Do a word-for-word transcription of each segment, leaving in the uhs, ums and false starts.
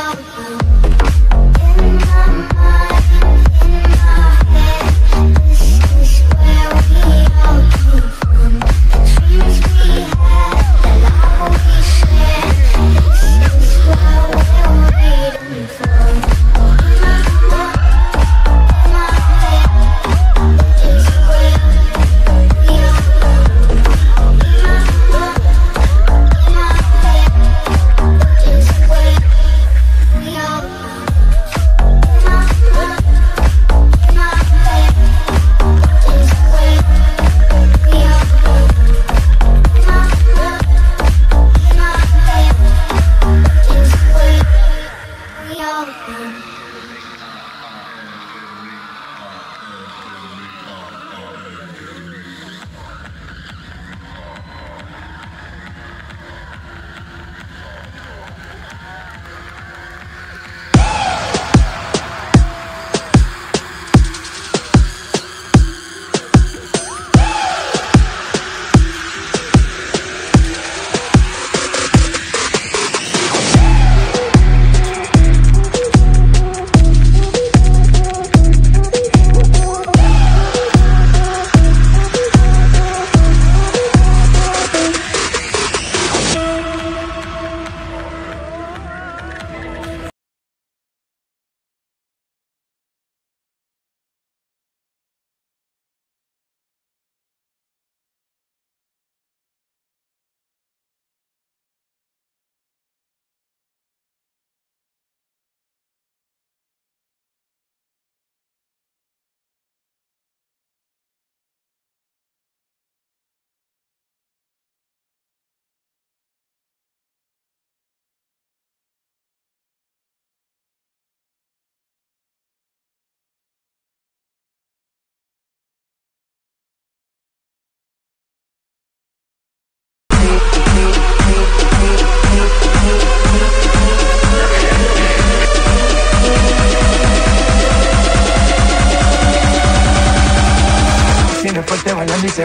fuerte bailando y se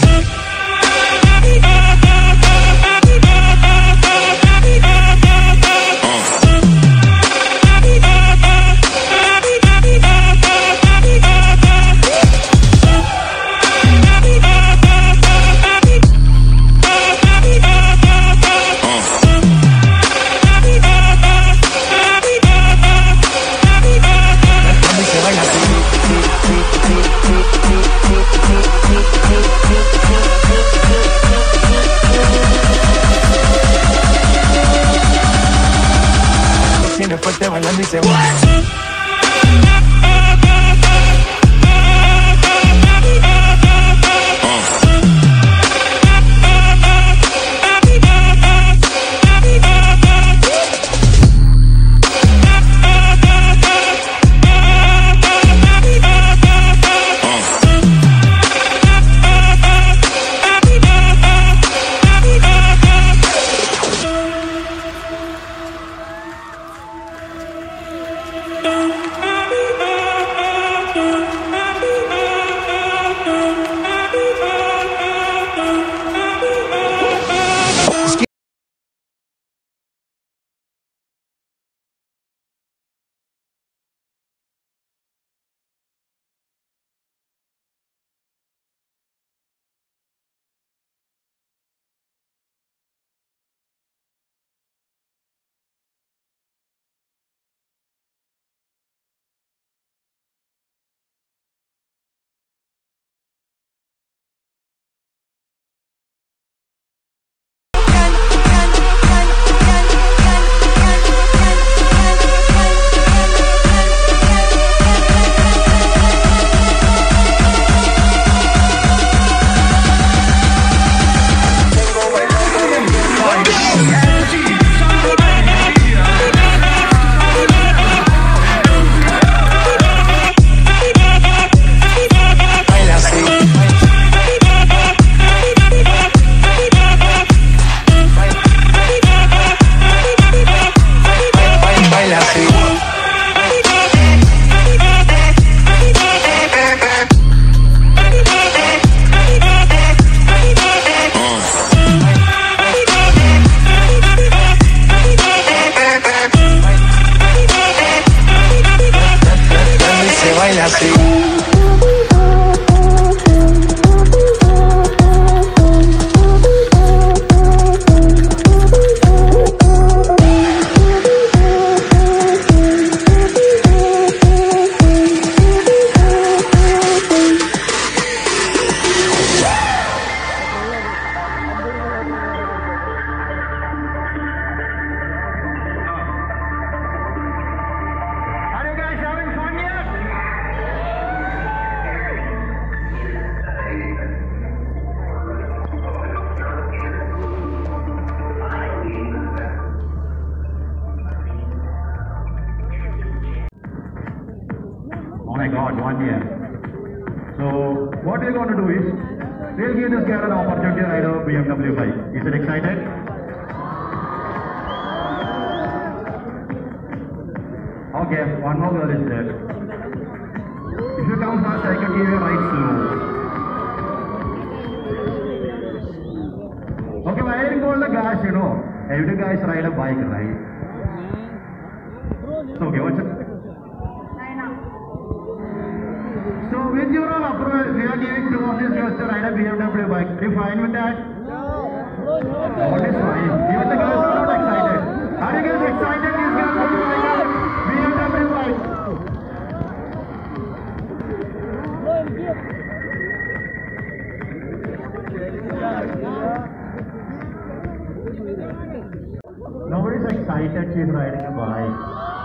fuerte bailando y se va. my God, one year. So what we're going to do is, we'll give this girl an opportunity to ride a B M W bike. Is it excited? Okay, one more girl is there. If you come fast, I can give you a ride slow. Okay, why are you going the gas, you know? Every guys ride a bike, right? So, okay, what's it? So, with your own approval, we are giving two of these girls to ride a B M W bike. Are you fine with that? What is fine? Even the girls are not excited. Are you guys excited? These girls want to ride a B M W bike. Nobody's excited she's riding a bike.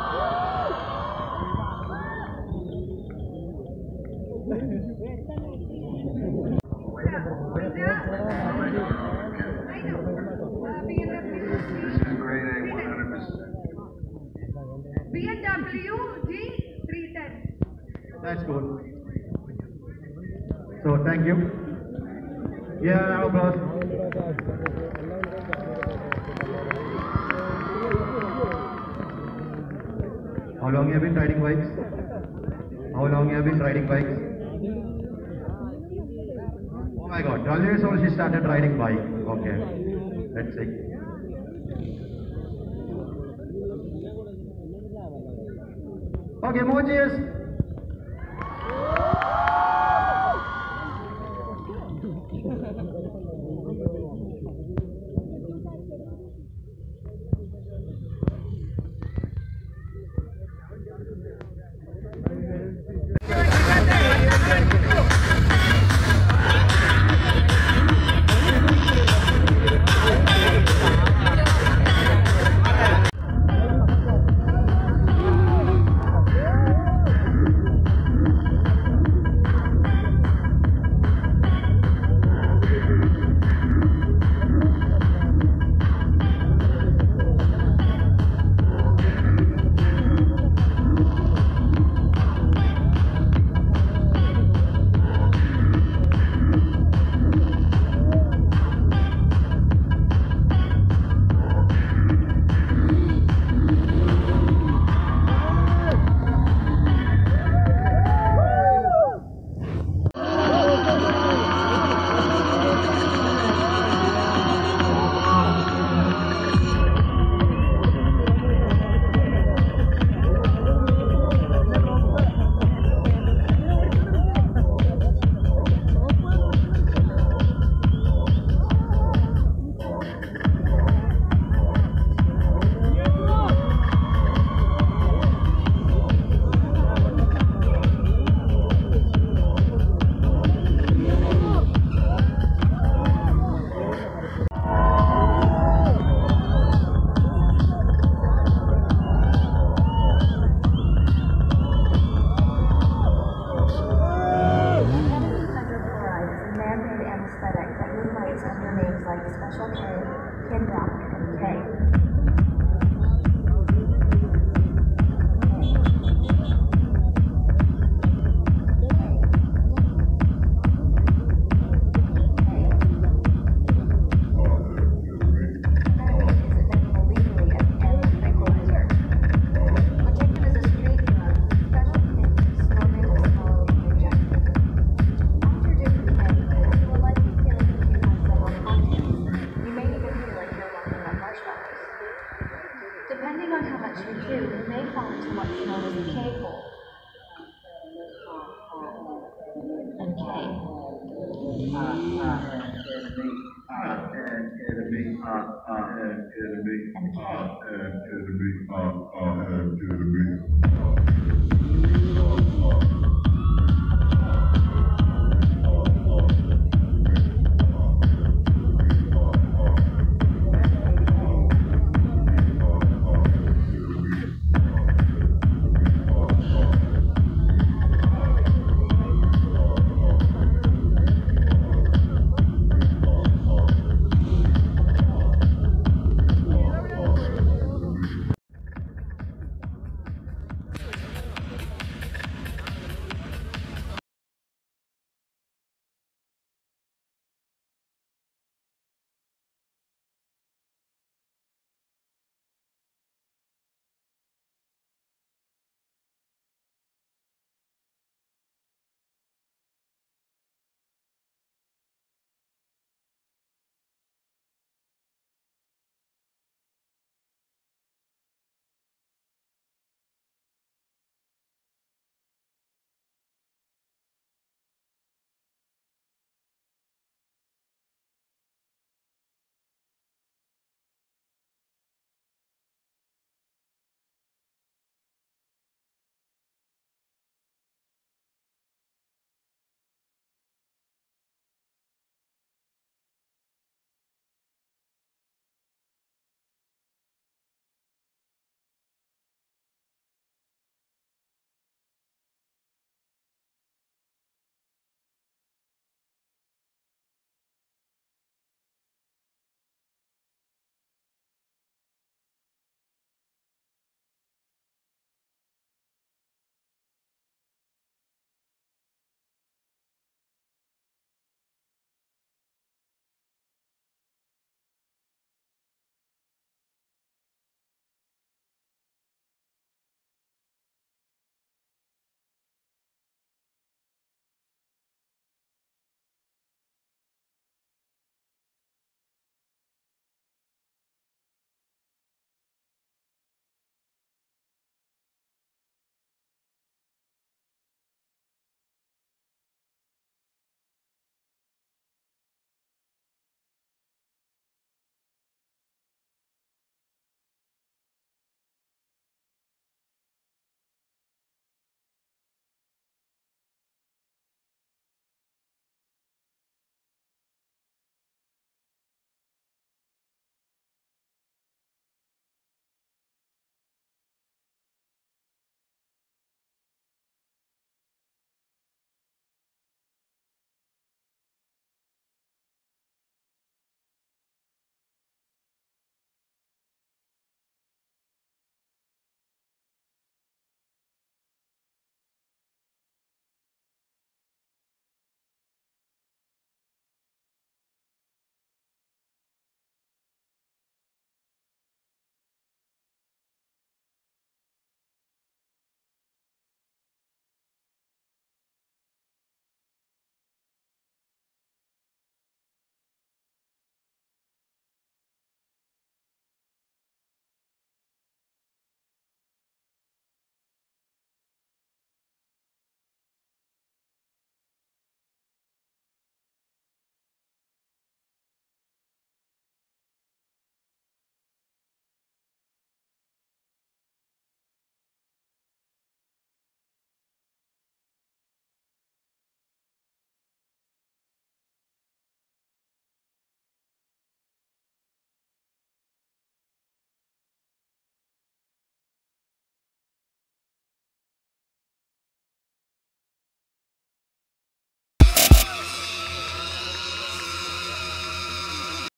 B M W G three ten. That's good. So thank you. Yeah, now applause. How long have you been riding bikes? How long have you been riding bikes? Oh my God, twelve years old she started riding bike. Okay, let's see. Okay, more cheers. Depending on how much you chew, you may fall into what's known as a K-hole. And K. And K.